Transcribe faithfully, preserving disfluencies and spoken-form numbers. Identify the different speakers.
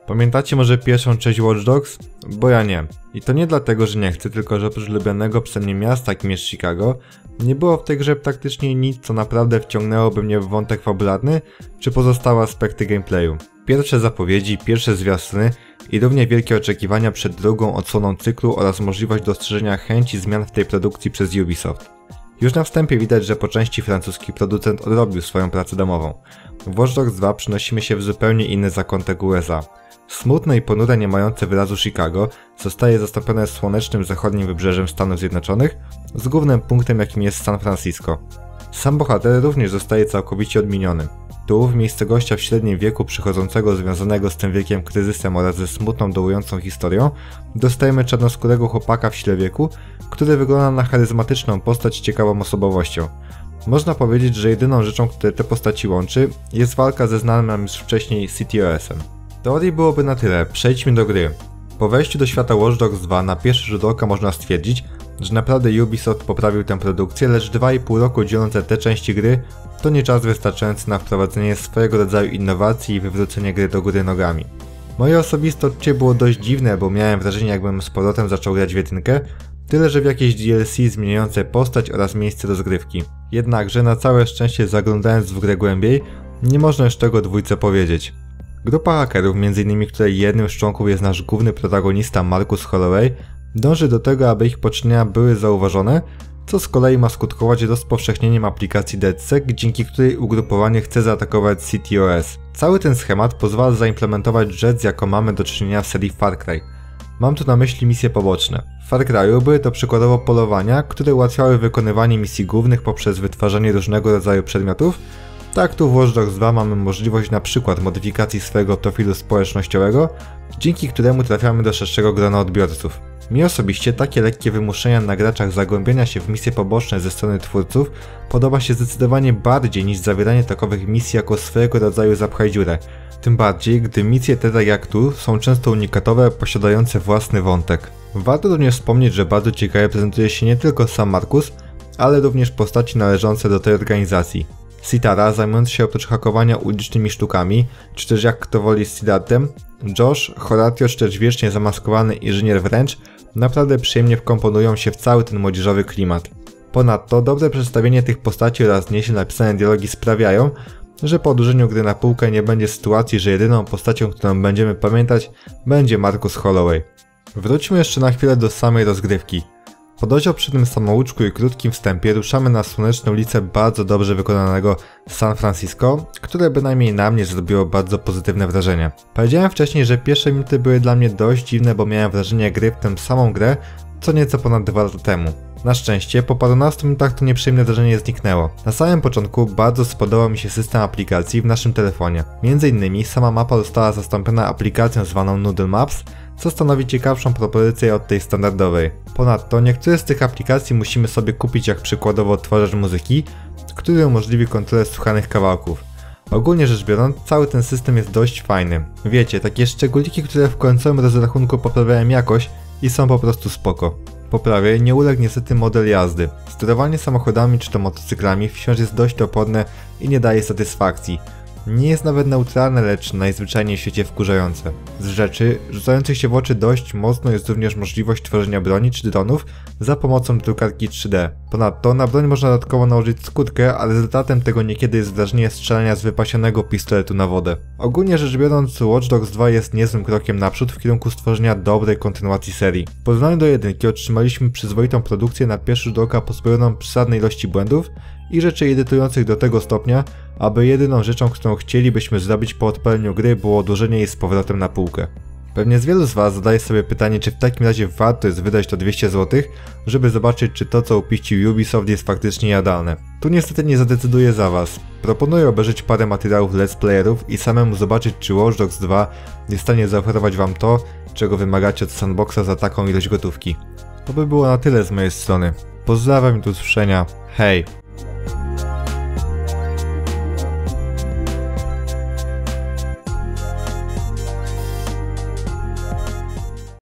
Speaker 1: Pamiętacie może pierwszą część Watch Dogs? Bo ja nie. I to nie dlatego, że nie chcę, tylko że oprócz lubianego przeze mnie miasta, jakim jest Chicago, nie było w tej grze praktycznie nic, co naprawdę wciągnęłoby mnie w wątek fabularny, czy pozostałe aspekty gameplayu. Pierwsze zapowiedzi, pierwsze zwiastuny i równie wielkie oczekiwania przed drugą odsłoną cyklu oraz możliwość dostrzeżenia chęci zmian w tej produkcji przez Ubisoft. Już na wstępie widać, że po części francuski producent odrobił swoją pracę domową. W Watch Dogs dwa przenosimy się w zupełnie inny zakątek U S A. Smutne i ponure, nie mające wyrazu Chicago zostaje zastąpione słonecznym zachodnim wybrzeżem Stanów Zjednoczonych z głównym punktem, jakim jest San Francisco. Sam bohater również zostaje całkowicie odmieniony. Tu, w miejsce gościa w średnim wieku przychodzącego związanego z tym wiekiem kryzysem oraz ze smutną, dołującą historią, dostajemy czarnoskórego chłopaka w sile wieku, który wygląda na charyzmatyczną postać z ciekawą osobowością. Można powiedzieć, że jedyną rzeczą, która te postaci łączy, jest walka ze znanym nam już wcześniej C T O S-em. Teorii byłoby na tyle, przejdźmy do gry. Po wejściu do świata Watch Dogs dwa na pierwszy rzut oka można stwierdzić, że naprawdę Ubisoft poprawił tę produkcję, lecz dwa i pół roku dzielące te części gry to nie czas wystarczający na wprowadzenie swojego rodzaju innowacji i wywrócenie gry do góry nogami. Moje osobiste odczucie było dość dziwne, bo miałem wrażenie, jakbym z powrotem zaczął grać w jedynkę, tyle że w jakieś D L C zmieniające postać oraz miejsce rozgrywki. Jednakże na całe szczęście, zaglądając w grę głębiej, nie można już tego dwójce powiedzieć. Grupa hakerów, między innymi której jednym z członków jest nasz główny protagonista Marcus Holloway, dąży do tego, aby ich poczynienia były zauważone, co z kolei ma skutkować rozpowszechnieniem aplikacji DedSec, dzięki której ugrupowanie chce zaatakować C T O S. Cały ten schemat pozwala zaimplementować rzecz, z jaką mamy do czynienia w serii Far Cry. Mam tu na myśli misje poboczne. W Far Cry'u były to przykładowo polowania, które ułatwiały wykonywanie misji głównych poprzez wytwarzanie różnego rodzaju przedmiotów. Tak tu w Watch Dogs dwa mamy możliwość na przykład modyfikacji swojego profilu społecznościowego, dzięki któremu trafiamy do szerszego grona odbiorców. Mi osobiście takie lekkie wymuszenia na graczach zagłębienia się w misje poboczne ze strony twórców podoba się zdecydowanie bardziej niż zawieranie takowych misji jako swojego rodzaju zapchaj dziurę. Tym bardziej, gdy misje te, tak jak tu, są często unikatowe, posiadające własny wątek. Warto również wspomnieć, że bardzo ciekawie prezentuje się nie tylko sam Marcus, ale również postaci należące do tej organizacji. Sitara, zajmujący się oprócz hakowania ulicznymi sztukami, czy też jak kto woli Siddharthem, Josh, Horatio, czy też wiecznie zamaskowany inżynier wręcz, naprawdę przyjemnie wkomponują się w cały ten młodzieżowy klimat. Ponadto dobre przedstawienie tych postaci oraz nieźle napisane dialogi sprawiają, że po odłożeniu gry na półkę nie będzie sytuacji, że jedyną postacią, którą będziemy pamiętać, będzie Marcus Holloway. Wróćmy jeszcze na chwilę do samej rozgrywki. Po dość obszernym samouczku i krótkim wstępie ruszamy na słoneczne ulice bardzo dobrze wykonanego San Francisco, które bynajmniej na mnie zrobiło bardzo pozytywne wrażenie. Powiedziałem wcześniej, że pierwsze minuty były dla mnie dość dziwne, bo miałem wrażenie gry w tę samą grę, co nieco ponad dwa lata temu. Na szczęście, po parunastu minutach to nieprzyjemne wrażenie zniknęło. Na samym początku bardzo spodobał mi się system aplikacji w naszym telefonie. Między innymi sama mapa została zastąpiona aplikacją zwaną Noodle Maps, co stanowi ciekawszą propozycję od tej standardowej. Ponadto niektóre z tych aplikacji musimy sobie kupić, jak przykładowo odtwarzacz muzyki, który umożliwi kontrolę słuchanych kawałków. Ogólnie rzecz biorąc, cały ten system jest dość fajny. Wiecie, takie szczególiki, które w końcowym rozrachunku poprawiają jakość i są po prostu spoko. Poprawie nie uległ niestety model jazdy. Sterowanie samochodami czy to motocyklami wciąż jest dość toporne i nie daje satysfakcji. Nie jest nawet neutralne, lecz najzwyczajniej w świecie wkurzające. Z rzeczy rzucających się w oczy dość mocno jest również możliwość tworzenia broni czy dronów za pomocą drukarki trzy D. Ponadto na broń można dodatkowo nałożyć skórkę, ale rezultatem tego niekiedy jest wrażenie strzelania z wypasionego pistoletu na wodę. Ogólnie rzecz biorąc, Watch Dogs dwa jest niezłym krokiem naprzód w kierunku stworzenia dobrej kontynuacji serii. W porównaniu do jedynki otrzymaliśmy przyzwoitą produkcję na pierwszy rzut oka pozbawioną przesadnej ilości błędów i rzeczy irytujących do tego stopnia, aby jedyną rzeczą, którą chcielibyśmy zrobić po odpaleniu gry, było odłożenie jej z powrotem na półkę. Pewnie z wielu z Was zadaje sobie pytanie, czy w takim razie warto jest wydać to dwieście złotych, żeby zobaczyć, czy to, co upiścił Ubisoft, jest faktycznie jadalne. Tu niestety nie zadecyduję za Was. Proponuję obejrzeć parę materiałów let's playerów i samemu zobaczyć, czy Watch Dogs dwa jest w stanie zaoferować Wam to, czego wymagacie od sandboxa za taką ilość gotówki. To by było na tyle z mojej strony. Pozdrawiam i do usłyszenia. Hej!